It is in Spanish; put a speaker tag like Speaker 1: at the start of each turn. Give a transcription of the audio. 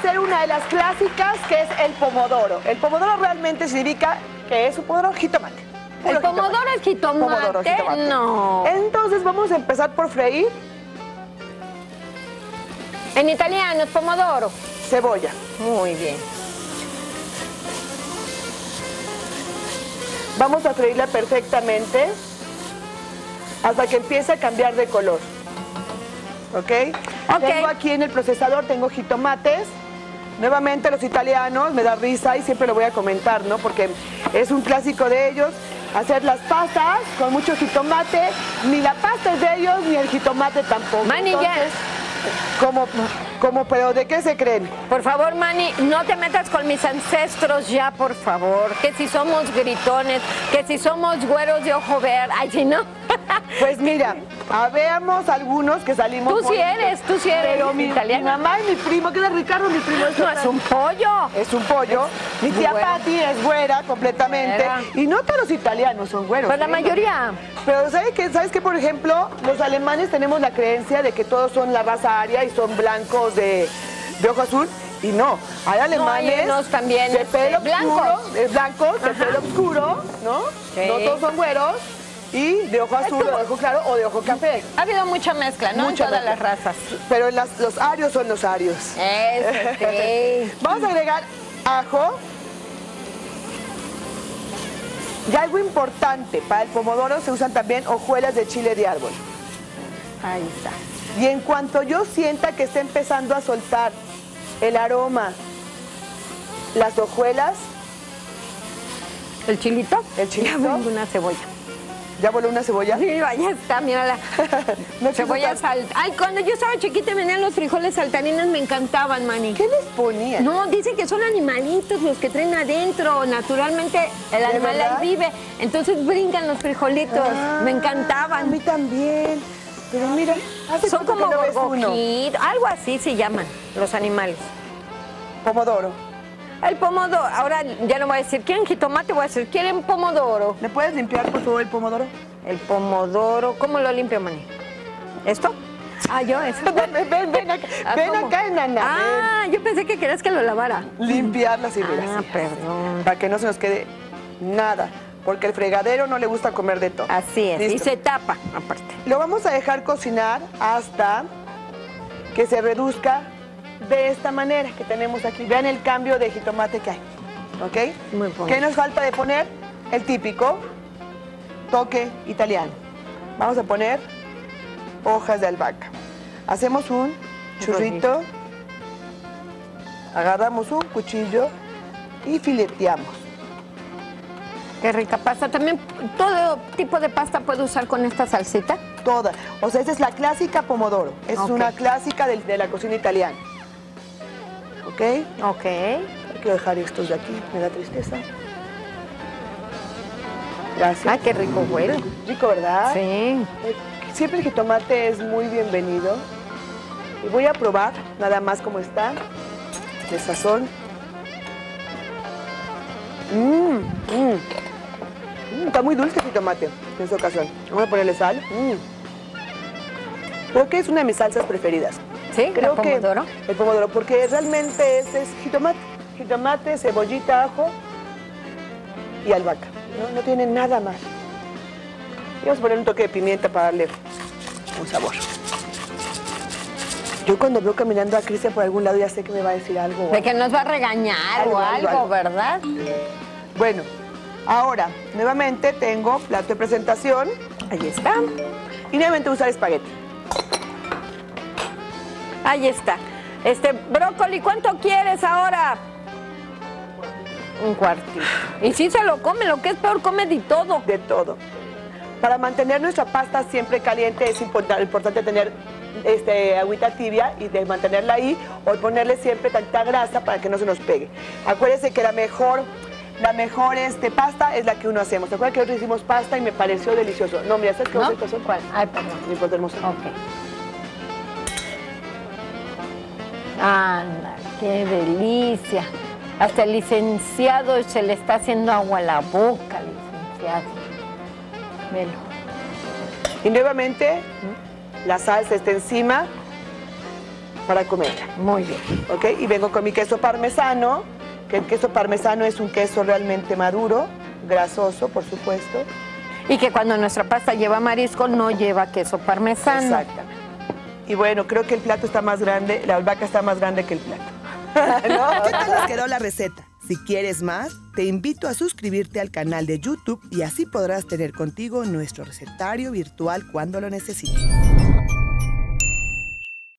Speaker 1: hacer una de las clásicas, que es el pomodoro. El pomodoro realmente significa que es un pomodoro jitomate.
Speaker 2: ¿El pomodoro es jitomate?
Speaker 1: Pomodoro, jitomate.
Speaker 2: No.
Speaker 1: Entonces vamos a empezar por freír.
Speaker 2: En italiano es pomodoro.
Speaker 1: Cebolla.
Speaker 2: Muy bien.
Speaker 1: Vamos a freírla perfectamente hasta que empiece a cambiar de color. ¿Ok? Tengo aquí en el procesador, tengo jitomates. Nuevamente los italianos, me da risa y siempre lo voy a comentar, ¿no? Porque es un clásico de ellos. Hacer las pastas con mucho jitomate. Ni la pasta es de ellos, ni el jitomate tampoco.
Speaker 2: Manny,
Speaker 1: entonces, pero ¿de qué se creen?
Speaker 2: Por favor, Manny, no te metas con mis ancestros ya, por favor. Que si somos gritones, que si somos güeros de ojo verde. Ay, si no.
Speaker 1: Pues mira, veamos algunos que salimos.
Speaker 2: Tú sí eres.
Speaker 1: Pero mi mamá y mi primo, que es Ricardo, mi primo
Speaker 2: no, es un pollo.
Speaker 1: Es un pollo. Mi tía Patti es güera completamente. Güera. Y no todos los italianos son güeros.
Speaker 2: Pues la mayoría.
Speaker 1: Pero ¿sabes qué? Por ejemplo, los alemanes tenemos la creencia de que todos son la raza aria y son blancos de ojo azul. Y no, hay alemanes
Speaker 2: también
Speaker 1: de pelo oscuro, blancos, de pelo oscuro, ¿no?
Speaker 2: Sí.
Speaker 1: No todos son güeros. Y de ojo azul, o de ojo claro, o de ojo café.
Speaker 2: Ha habido mucha mezcla, ¿no?
Speaker 1: Mucha
Speaker 2: en todas
Speaker 1: mezcla.
Speaker 2: las razas.
Speaker 1: Pero los arios son los arios.
Speaker 2: Eso sí.
Speaker 1: Vamos a agregar ajo. Y algo importante, para el pomodoro se usan también hojuelas de chile de árbol.
Speaker 2: Ahí está.
Speaker 1: Y en cuanto yo sienta que está empezando a soltar el aroma, las hojuelas.
Speaker 2: ¿El chilito?
Speaker 1: El chilito.
Speaker 2: Ya voló una cebolla.
Speaker 1: ¿Ya voló una cebolla?
Speaker 2: Sí, ya está, mírala.
Speaker 1: No,
Speaker 2: cebolla salta. Ay, cuando yo estaba chiquita venían los frijoles saltarinos, me encantaban, Manny.
Speaker 1: ¿Qué les ponían?
Speaker 2: No, dicen que son animalitos los que traen adentro. Naturalmente el animal ahí vive. Entonces brincan los frijolitos. Me encantaban.
Speaker 1: A mí también. Pero mira,
Speaker 2: son como gorgojitos, algo así se llaman los animales.
Speaker 1: Pomodoro.
Speaker 2: El pomodoro, ahora ya no voy a decir, ¿quieren jitomate? Voy a decir, ¿quieren pomodoro?
Speaker 1: ¿Me puedes limpiar, por favor, el pomodoro?
Speaker 2: El pomodoro, ¿cómo lo limpio, Manny? ¿Esto? Ah, yo, eso.
Speaker 1: Ven acá, nana.
Speaker 2: Ah, yo pensé que querías que lo lavara.
Speaker 1: Limpiarla así, mira.
Speaker 2: Ah, perdón.
Speaker 1: Para que no se nos quede nada. Porque el fregadero no le gusta comer de todo.
Speaker 2: Así es,
Speaker 1: ¿listo?
Speaker 2: y se tapa, aparte.
Speaker 1: Lo vamos a dejar cocinar hasta que se reduzca de esta manera que tenemos aquí. Vean el cambio de jitomate que hay. ¿Ok?
Speaker 2: Muy bueno.
Speaker 1: ¿Qué nos falta de poner? El típico toque italiano. Vamos a poner hojas de albahaca. Hacemos un churrito. Agarramos un cuchillo y fileteamos.
Speaker 2: Qué rica pasta. También todo tipo de pasta puedo usar con esta salsita.
Speaker 1: Toda. O sea, esta es la clásica pomodoro. Es una clásica de la cocina italiana. ¿Ok?
Speaker 2: Ok.
Speaker 1: Hay que dejar estos de aquí. Me da tristeza. Gracias.
Speaker 2: Ay, qué rico huele.
Speaker 1: Rico, ¿verdad?
Speaker 2: Sí.
Speaker 1: Siempre el jitomate es muy bienvenido. Y voy a probar nada más cómo está. De sazón. Está muy dulce el jitomate en esta ocasión. Vamos a ponerle sal. Creo que es una de mis salsas preferidas.
Speaker 2: ¿Sí?
Speaker 1: Creo
Speaker 2: ¿El pomodoro?
Speaker 1: El pomodoro, porque realmente es jitomate. Jitomate, cebollita, ajo y albahaca. No tiene nada más. Y vamos a poner un toque de pimienta para darle un sabor. Yo cuando veo caminando a Cristian por algún lado ya sé que me va a decir algo.
Speaker 2: De que nos va a regañar o algo, ¿verdad?
Speaker 1: Bueno, ahora, nuevamente tengo plato de presentación.
Speaker 2: Ahí está.
Speaker 1: Y nuevamente usar espagueti.
Speaker 2: Ahí está. Brócoli, ¿cuánto quieres ahora? Un cuartito. Y si se lo come, lo que es peor, come de todo.
Speaker 1: De todo. Para mantener nuestra pasta siempre caliente es importante tener agüita tibia y de mantenerla ahí o ponerle siempre tanta grasa para que no se nos pegue. Acuérdense que la mejor pasta es la que uno hacemos. ¿Te acuerdas que nosotros hicimos pasta y me pareció delicioso? No, mira, ¿sabes qué vamos a hacer?
Speaker 2: ¿Cuál? Ay, perdón.
Speaker 1: Mi importa hermoso.
Speaker 2: Ok. Anda, qué delicia. Hasta el licenciado se le está haciendo agua a la boca, licenciado. Velo.
Speaker 1: Y nuevamente la salsa está encima. para comerla.
Speaker 2: Muy bien.
Speaker 1: ¿Ok? Y vengo con mi queso parmesano, que el queso parmesano es un queso realmente maduro, grasoso, por supuesto.
Speaker 2: Y que cuando nuestra pasta lleva marisco, no lleva queso parmesano.
Speaker 1: Exactamente. Y bueno, creo que el plato está más grande, la albahaca está más grande que el plato. ¿No?
Speaker 3: ¿Qué tal les quedó la receta? Si quieres más, te invito a suscribirte al canal de YouTube y así podrás tener contigo nuestro recetario virtual cuando lo necesites.